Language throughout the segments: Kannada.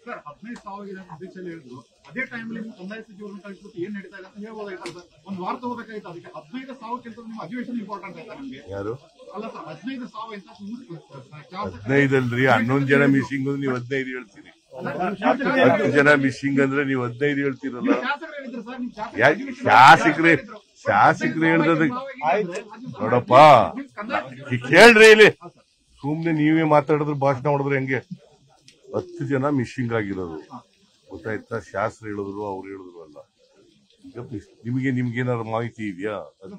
ಸರ್ 15 ಸಾವಿರ ಅಧ್ಯಕ್ಷರು ಹೇಳಿದ್ರು ಅದೇ ಟೈಮಲ್ಲಿ ನೀವು ಕಂದಾಯ ಸಚಿವರನ್ನು ಕಳಿಸ್ಬಿಟ್ಟು ಏನ್ ನಡೀತಾ ಇದೆ ಅಂತ ಹೇಳ್ಬೋದಾಯ್ತು ಸರ್. ಒಂದು ವಾರ ತಗೋಬೇಕಾಯ್ತು. ಅದಕ್ಕೆ 15 ಸಾವಿರಕ್ಕಿಂತ ನಿಮ್ಮ ಅಧಿವೇಶನ ಇಂಪಾರ್ಟೆಂಟ್ ಆಯ್ತಾ ನಿಮ್ಗೆ? ಯಾರು ಅಲ್ಲ ಸರ್ 15 ಸಾವಿರ ಅಂತ 15 ಅಲ್ರಿ 11 ಜನ ಮಿಸ್ಸಿಂಗ್ ನೀವು 15 ಹೇಳ್ತೀರಿ. 10 ಜನ ಮಿಸ್ಸಿಂಗ್ ಅಂದ್ರೆ ನೀವು 15 ಹೇಳ್ತೀರಲ್ಲ. ಶಾಸಕರು ಹೇಳ್ದದ ನೋಡಪ್ಪ ಕೇಳ್ರಿ ಇಲ್ಲಿ ಸುಮ್ನೆ ನೀವೇ ಮಾತಾಡಿದ್ರೆ ಭಾಷಣ ಮಾಡಿದ್ರೆ ಹೆಂಗೆ. 10 ಜನ ಮಿಸ್ಸಿಂಗ್ ಆಗಿರೋದು ಗೊತ್ತಾಯ್ತಾ? ಶಾಸ್ತ್ರ ಹೇಳಿದ್ರು ಅವ್ರು ಹೇಳಿದ್ರು ಅಲ್ಲ. ಈಗ ನಿಮ್ಗೇನಾದ್ರು ಮಾಹಿತಿ ಇದೆಯಾ?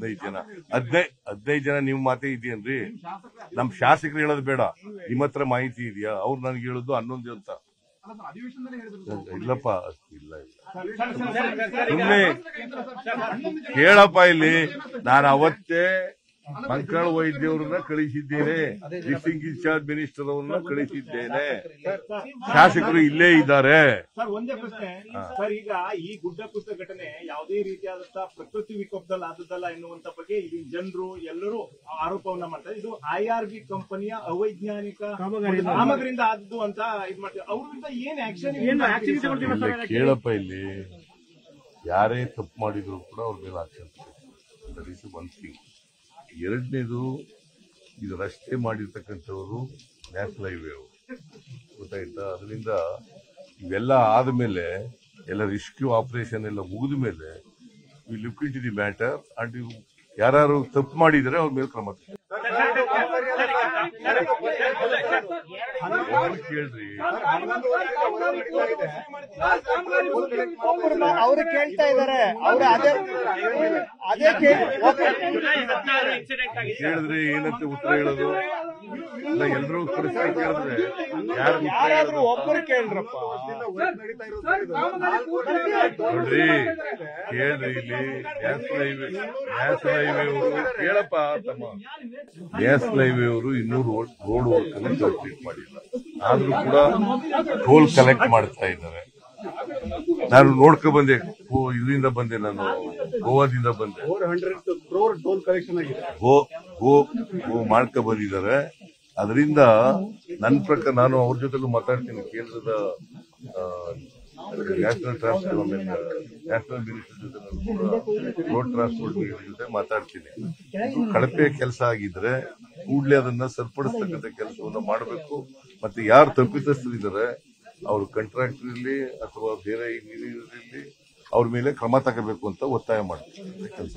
15 ಜನ ನಿಮ್ ಮಾತೇ ಇದೆಯೇನ್ರಿ? ನಮ್ ಶಾಸಕರು ಹೇಳೋದು ಬೇಡ, ನಿಮ್ಮ ಹತ್ರ ಮಾಹಿತಿ ಇದೆಯಾ? ಅವ್ರು ನನ್ಗೆ ಹೇಳುದು 11 ಅಂತ. ಇಲ್ಲಪ್ಪ ಇಲ್ಲ ಸುಮ್ನೆ ಕೇಳಪ್ಪ ಇಲ್ಲಿ. ನಾನು ಅವತ್ತೇ ಮಂಕಾಳ ವೈದ್ಯವ್ರನ್ನ ಕಳಿಸಿದ್ದೇನೆ, ಡಿಸ್ಟ್ರಿಕ್ಟ್ ಇನ್ಚಾರ್ಜ್ ಮಿನಿಸ್ಟರ್ ಅವ್ರನ್ನ ಕಳಿಸಿದ್ದೇನೆ. ಶಾಸಕರು ಇಲ್ಲೇ ಇದ್ದಾರೆ. ಸರ್ ಒಂದೇ ಪ್ರಶ್ನೆ ಸರ್, ಈಗ ಈ ಗುಡ್ಡ ಕುಸಿತ ಘಟನೆ ಯಾವುದೇ ರೀತಿಯಾದಂತಹ ಪ್ರಕೃತಿ ವಿಕೋಪದಲ್ಲಿ ಆದದ್ದಲ್ಲ ಎನ್ನುವಂತ ಬಗ್ಗೆ ಇಲ್ಲಿ ಜನರು ಎಲ್ಲರೂ ಆರೋಪವನ್ನ ಮಾಡ್ತಾರೆ. ಇದು IRB ಕಂಪನಿಯ ಅವೈಜ್ಞಾನಿಕ ಕಾಮಗಾರಿಯಿಂದ ಆದದ್ದು ಅಂತ ಇದು ಮಾಡ್ತಾರೆ. ಅವರಿಂದ ಏನ್ ಆಕ್ಷನ್ ಕೇಳಪ್ಪ ಇಲ್ಲಿ. ಯಾರೇ ತಪ್ಪು ಮಾಡಿದ್ರು ಕೂಡ ಅವ್ರ ಮೇಲೆ action. That is one thing. ಎರಡನೇದು, ಇದು ರಸ್ತೆ ಮಾಡಿರ್ತಕ್ಕಂಥವ್ರು ನ್ಯಾಷನಲ್ ಹೈವೇ ಗೊತ್ತಾಯ್ತಾ? ಅದರಿಂದ ಇವೆಲ್ಲ ಆದ್ಮೇಲೆ ಎಲ್ಲ ರೆಸ್ಕ್ಯೂ ಆಪರೇಷನ್ ಎಲ್ಲ ಮುಗಿದ ಮೇಲೆ we look into the matter and ಯಾರು ತಪ್ಪು ಮಾಡಿದರೆ ಅವ್ರ ಮೇಲೆ ಕ್ರಮ ಕೇಳ್ರಿ. ಅವರು ಕೇಳ್ತಾ ಇದ್ದಾರೆ. ಕೇಳಿದ್ರೆ ಏನಂತ ಉತ್ತರ ಹೇಳೋದು? ಇಲ್ಲ ಎಲ್ಲರೂ ಪರಿಸ್ಥಿತಿ ಕೇಳಿದ್ರೆ ಯಾರು ಒಬ್ಬರು ಕೇಳ್ರಪ್ಪ. ನೋಡ್ರಿ ಕೇಳ್ರಿ ಇಲ್ಲಿ ನ್ಯಾಷನಲ್ ಹೈವೇ ಅವರು ಕೇಳಪ್ಪ ತಮ್ಮ. ನ್ಯಾಷನಲ್ ಹೈವೇ ಅವರು ಇನ್ನೂ ರೋಡ್ ವರ್ಕ್ ಅನ್ನು ಕಂಪ್ಲೀಟ್ ಮಾಡಿಲ್ಲ, ಆದ್ರೂ ಕೂಡ ಟೋಲ್ ಕಲೆಕ್ಟ್ ಮಾಡ್ತಾ ಇದ್ದಾರೆ. ನಾನು ನೋಡ್ಕೊ ಬಂದೆ, ಇದರಿಂದ ಬಂದೆ, ನಾನು ಗೋವಾದಿಂದ ಬಂದೆ. 400 crore ಟೋಲ್ ಕಲೆಕ್ಷನ್ ಆಗಿದೆ. ಮಾಡ್ಕೊ ಬಂದಿದ್ದಾರೆ. ಅದರಿಂದ ನನ್ನ ಪ್ರಕಾರ ನಾನು ಅವ್ರ ಜೊತೆಲೂ ಮಾತಾಡ್ತೀನಿ. ಕೇಂದ್ರದ ನ್ಯಾಷನಲ್ ಮಿನಿಸ್ಟರ್ ಜೊತೆ, ರೋಡ್ ಟ್ರಾನ್ಸ್ಪೋರ್ಟ್ ಮಿನಿಸ್ಟರ್ ಜೊತೆ ಮಾತಾಡ್ತೀನಿ. ಕಳಪೆ ಕೆಲಸ ಆಗಿದ್ರೆ ಕೂಡಲೇ ಅದನ್ನ ಸರಿಪಡಿಸ್ತಕ್ಕಂಥ ಕೆಲಸವನ್ನ ಮಾಡಬೇಕು. ಮತ್ತೆ ಯಾರು ತಪ್ಪಿತಸ್ಥರಿದ್ದಾರೆ ಅವರು ಕಾಂಟ್ರಾಕ್ಟರ್ ಇರಲಿ ಅಥವಾ ಬೇರೆ ಇಂಜಿನಿಯರ್ ಅವ್ರ ಮೇಲೆ ಕ್ರಮ ತಗೋಬೇಕು ಅಂತ ಒತ್ತಾಯ ಮಾಡ್ತೀನಿ.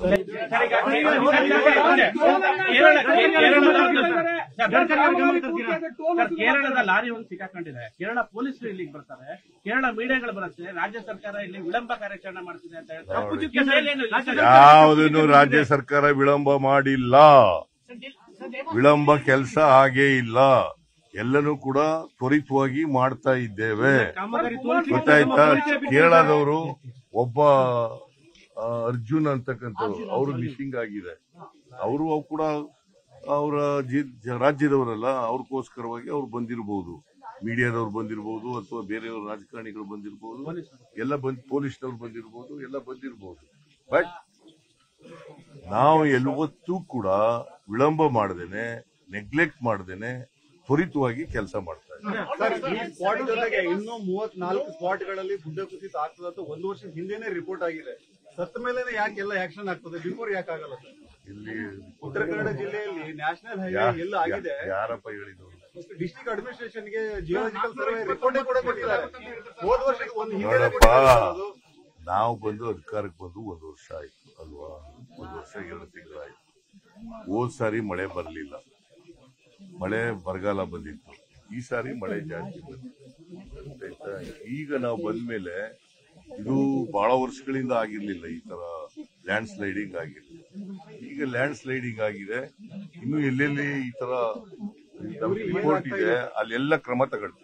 ಕೇರಳದ ಲಾರಿ ಒಂದು ಸಿಕ್ಕಾಕೊಂಡಿದೆ. ಕೇರಳ ಪೊಲೀಸರು ಇಲ್ಲಿಗೆ ಬರ್ತಾರೆ, ಕೇರಳ ಮೀಡಿಯಾಗಳು ಬರುತ್ತೆ, ರಾಜ್ಯ ಸರ್ಕಾರ ಇಲ್ಲಿ ವಿಳಂಬ ಕಾರ್ಯಾಚರಣೆ ಮಾಡ್ತಿದೆ ಅಂತ ಹೇಳ್ತಾರೆ. ಯಾವುದನ್ನು ರಾಜ್ಯ ಸರ್ಕಾರ ವಿಳಂಬ ಮಾಡಿಲ್ಲ. ವಿಳಂಬ ಕೆಲಸ ಹಾಗೇ ಇಲ್ಲ. ಎಲ್ಲನೂ ಕೂಡ ತ್ವರಿತವಾಗಿ ಮಾಡ್ತಾ ಇದ್ದೇವೆ. ಗೊತ್ತಾಯ್ತಾ? ಕೇರಳದವರು ಒಬ್ಬ ಅರ್ಜುನ್ ಅಂತಕ್ಕಂಥವ್ರು ಅವರು ಮಿಸ್ಸಿಂಗ್ ಆಗಿದೆ. ಅವರು ಕೂಡ ಅವರ ರಾಜ್ಯದವರಲ್ಲ, ಅವ್ರಿಗೋಸ್ಕರವಾಗಿ ಅವ್ರು ಬಂದಿರಬಹುದು, ಮೀಡಿಯಾದವ್ರು ಬಂದಿರಬಹುದು ಅಥವಾ ಬೇರೆಯವ್ರ ರಾಜಕಾರಣಿಗಳು ಬಂದಿರಬಹುದು, ಎಲ್ಲ ಪೊಲೀಸ್ನವ್ರು ಬಂದಿರಬಹುದು, ಎಲ್ಲ ಬಂದಿರಬಹುದು. ಬಟ್ ನಾವು ಯಾವತ್ತೂ ಕೂಡ ವಿಳಂಬ ಮಾಡದೇನೆ, ನೆಗ್ಲೆಕ್ಟ್ ಮಾಡದೇನೆ ತ್ವರಿತವಾಗಿ ಕೆಲಸ ಮಾಡ್ತಾ ಇದ್ದೀವಿ. ಈ ಸ್ಪಾಟ್ ಜೊತೆಗೆ ಇನ್ನೂ 34 ಸ್ಪಾಟ್ಗಳಲ್ಲಿ ಗುಡ್ಡ ಕುಸಿತ ಆಗ್ತದೆ ಅಂತ 1 ವರ್ಷದ ಹಿಂದೆನೆ ರಿಪೋರ್ಟ್ ಆಗಿದೆ. ಸತ್ತ ಮೇಲೆ ಯಾಕೆಲ್ಲ ಆಕ್ಷನ್ ಆಗ್ತದೆ, ಬಿಫೋರ್ ಯಾಕೆ ಆಗಲ್ಲ ಸರ್? ಇಲ್ಲಿ ಉತ್ತರ ಕನ್ನಡ ಜಿಲ್ಲೆಯಲ್ಲಿ ನ್ಯಾಷನಲ್ ಹೈವೇ ಎಲ್ಲ ಆಗಿದೆ. ಯಾರಪ್ಪ ಹೇಳಿದ್ರು? ಡಿಸ್ಟ್ರಿಕ್ಟ್ ಅಡ್ಮಿನಿಸ್ಟ್ರೇಷನ್ಗೆ ಜಿಯೋಲಾಜಿಕಲ್ ಸರ್ವೆ ರಿಪೋರ್ಟ್ ಕೂಡ ಕೊಟ್ಟಿದ್ದಾರೆ. ಹೋದ ವರ್ಷಕ್ಕೆ ಒಂದು ನೋಡಪ್ಪ, ನಾವು ಬಂದು ಅಧಿಕಾರಕ್ಕೆ ಬಂದು 1 ವರ್ಷ ಆಯ್ತು ಅಲ್ವಾ? 1 ವರ್ಷ 2 ತಿಂಗಳಾಯ್ತು. ಹೋದ್ ಸಾರಿ ಮಳೆ ಬರಲಿಲ್ಲ, ಮಳೆ ಬರಗಾಲ ಬಂದಿತ್ತು. ಈ ಸಾರಿ ಮಳೆ ಜಾಸ್ತಿ ಬಂದಿತ್ತು. ಈಗ ನಾವು ಬಂದ್ಮೇಲೆ ಇದು ಬಹಳ ವರ್ಷಗಳಿಂದ ಆಗಿರ್ಲಿಲ್ಲ, ಈ ತರ ಲ್ಯಾಂಡ್ ಸ್ಲೈಡಿಂಗ್ ಆಗಿರ್ಲಿಲ್ಲ. ಈಗ ಲ್ಯಾಂಡ್ ಸ್ಲೈಡಿಂಗ್ ಆಗಿದೆ. ಇನ್ನು ಎಲ್ಲೆಲ್ಲಿ ಈ ತರ ರಿಪೋರ್ಟ್ ಇದೆ ಅಲ್ಲೆಲ್ಲ ಕ್ರಮ ತಗೊಳ್ತೀವಿ.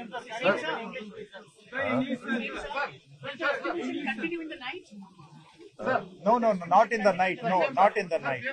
No, not in the night. No, not in the night.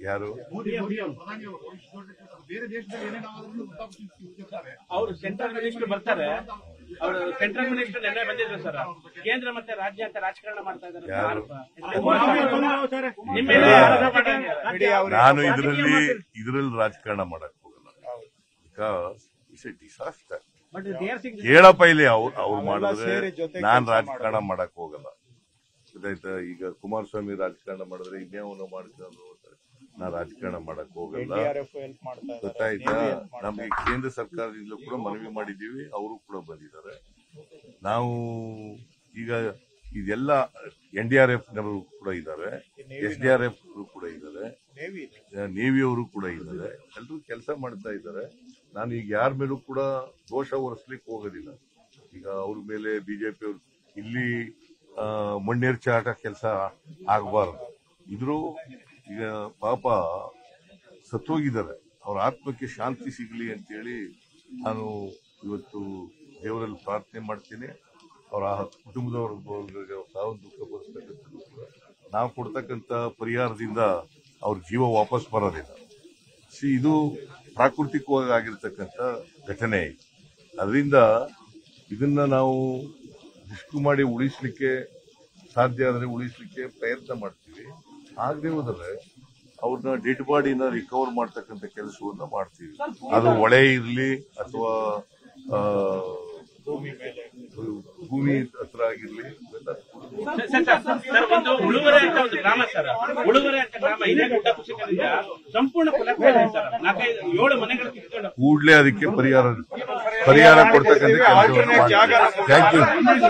ಯಾರು ಮೋದಿ ಅವರು ಪ್ರಧಾನಿ ಅವರು ಇಷ್ಟು ದೊಡ್ಡ ಕೂಟ. ಬೇರೆ ದೇಶದಲ್ಲಿ ಏನೇನಾದ್ರೂ ಗೊತ್ತಾಗ್ತಿರ್ತಾರೆ. ಅವರು ಸೆಂಟ್ರಲ್ ಮಿನಿಸ್ಟರ್ ಬರ್ತಾರೆ, ಅವರು ಸೆಂಟ್ರಲ್ ಮಿನಿಸ್ಟರ್ ನೆನ್ನೆ ಬಂದಿದ್ರು ಸರ್. ಕೇಂದ್ರ ಮತ್ತೆ ರಾಜ್ಯ ಅಂತ ರಾಜಕಾರಣ ಮಾಡ್ತಾ ಇದ್ದಾರೆ ಅಂತ ಆರೋಪ. ನಿಮ್ಮ ಮೇಲೆ ಆರೋಪ ಮಾಡಿದ್ದಾರೆ. ನಾನು ಇದರಲ್ಲಿ ರಾಜಕಾರಣ ಮಾಡಕ್ ಹೋಗಲ್ಲ. Because it's a disaster. ಹೇಳಪ್ಪ ಇಲ್ಲಿ ಅವ್ರು ಮಾಡಿದ್ರೆ ನಾನ್ ರಾಜಕಾರಣ ಮಾಡಕ್ ಹೋಗಲ್ಲ. ಗೊತ್ತಾಯ್ತಾ? ಈಗ ಕುಮಾರಸ್ವಾಮಿ ರಾಜಕಾರಣ ಮಾಡಿದ್ರೆ ಇನ್ನೇವನು ಮಾಡ್ಕೊಂಡು ಹೋಗ್ತಾರೆ. ನಾ ರಾಜಕಾರಣ ಮಾಡಕ್ ಹೋಗಲ್ಲ. ಗೊತ್ತಾಯ್ತಾ? ನಮ್ಗೆ ಕೇಂದ್ರ ಸರ್ಕಾರದಿಂದ ಕೂಡ ಮನವಿ ಮಾಡಿದ್ದೀವಿ, ಅವರು ಕೂಡ ಬಂದಿದ್ದಾರೆ. ನಾವು ಈಗ ಇದೆಲ್ಲ NDRF ನವರು ಕೂಡ ಇದ್ದಾರೆ, SDRF ಕೂಡ ಇದ್ದಾರೆ, ನೇವಿಯವರು ಕೂಡ ಇದ್ದಾರೆ. ಎಲ್ಲರೂ ಕೆಲಸ ಮಾಡ್ತಾ ಇದ್ದಾರೆ. ನಾನು ಈಗ ಯಾರ ಮೇಲೂ ಕೂಡ ದೋಷ ಹೊರಿಸ್ಲಿಕ್ಕೆ ಹೋಗೋದಿಲ್ಲ. ಈಗ ಅವ್ರ ಮೇಲೆ ಬಿಜೆಪಿ ಅವರು ಇಲ್ಲಿ ಮಣ್ಣೇರ್ಚಾಟ ಕೆಲಸ ಆಗಬಾರದು. ಇದ್ರು ಈಗ ಪಾಪ ಸತ್ತೋಗಿದ್ದಾರೆ, ಅವ್ರ ಆತ್ಮಕ್ಕೆ ಶಾಂತಿ ಸಿಗಲಿ ಅಂತೇಳಿ ನಾನು ಇವತ್ತು ದೇವರಲ್ಲಿ ಪ್ರಾರ್ಥನೆ ಮಾಡ್ತೀನಿ. ಅವರ ಕುಟುಂಬದವ್ರಿಗೆ ಸಾವು ದುಃಖ ಬರ್ತಕ್ಕಂಥದ್ದು ಕೂಡ ನಾವು ಕೊಡ್ತಕ್ಕಂಥ ಪರಿಹಾರದಿಂದ ಅವ್ರ ಜೀವ ವಾಪಸ್ ಬರೋದಿಲ್ಲ. ಇದು ಪ್ರಾಕೃತಿಕವಾಗಿ ಆಗಿರ್ತಕ್ಕಂಥ ಘಟನೆ. ಅದರಿಂದ ಇದನ್ನ ನಾವು ರಿಸ್ಕ್ ಮಾಡಿ ಉಳಿಸ್ಲಿಕ್ಕೆ ಸಾಧ್ಯ ಆದರೆ ಉಳಿಸ್ಲಿಕ್ಕೆ ಪ್ರಯತ್ನ ಮಾಡ್ತೀವಿ. ಆಗದೆ ಹೋದರೆ ಅವ್ರನ್ನ ಡೆಡ್ ಬಾಡಿನ ರಿಕವರ್ ಮಾಡ್ತಕ್ಕಂಥ ಕೆಲಸವನ್ನ ಮಾಡ್ತೀವಿ. ಅದು ಹೊಳೆ ಇರಲಿ ಅಥವಾ ಭೂಮಿ ಹತ್ರ ಆಗಿರ್ಲಿ. ಒಂದು ಉಳುವರೆ ಅಂತ ಒಂದು ಗ್ರಾಮ ಸರ್, ಉಳುವರೆ ಅಂತ ಗ್ರಾಮ ಇದೇ ಗುಡ್ಡ ಕುಸಿತದಿಂದ ಸಂಪೂರ್ಣ ಫಲಕಾರಿ ಸರ್. 4-7 ಮನೆಗಳು ಕಿತ್ಕೊಂಡು ಕೂಡಲೇ ಅದಕ್ಕೆ ಪರಿಹಾರ ಕೊಡ್ತಕ್ಕಂಥ ಕೆಲಸವನ್ನು ಮಾಡ್ತೀವಿ. Thank you.